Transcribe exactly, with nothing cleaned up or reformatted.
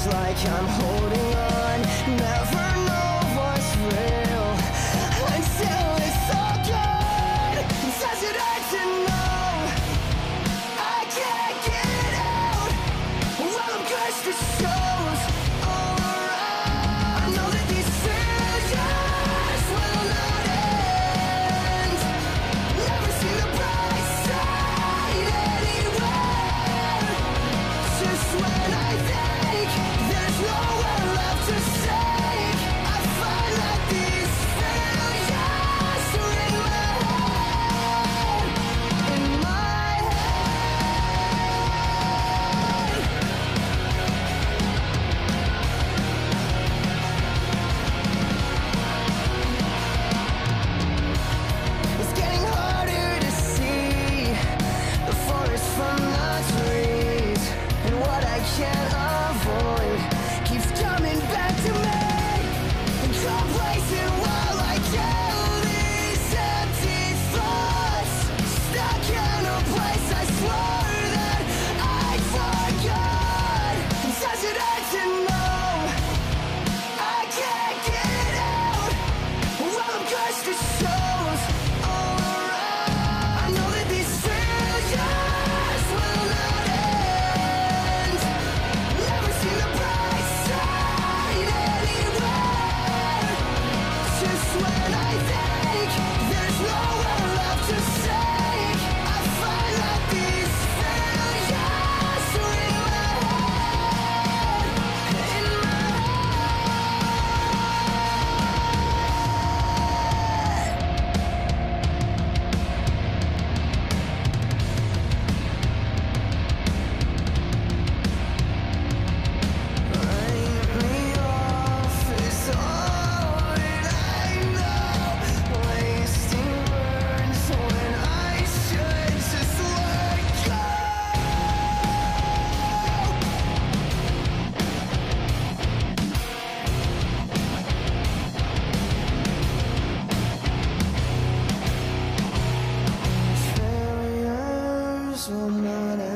feels like I'm holding on. Never know what's real until it's all gone. Does it hurt to know I can't get out? Well, I'm cursed, it shows all around. I know that these failures will not end. Never seen the bright side anywhere. Just when I think there's nowhere left to take, I find that these failures are in my head, in my head. It's getting harder to see the forest from the trees, and what I can't avoid keeps coming back to me. Complacent while I kill these empty thoughts, stuck in a place I swore that I'd forgot. Does it hurt to know I can't get out? Well, I'm cursed, it shows all around. I know that these failures will not end. Never seen the bright side anywhere. Just when I think there's nowhere left to take, I find that these failures are in my head, in my Write me off is all that I know. Wasting words when I should just let go. Failures will not end.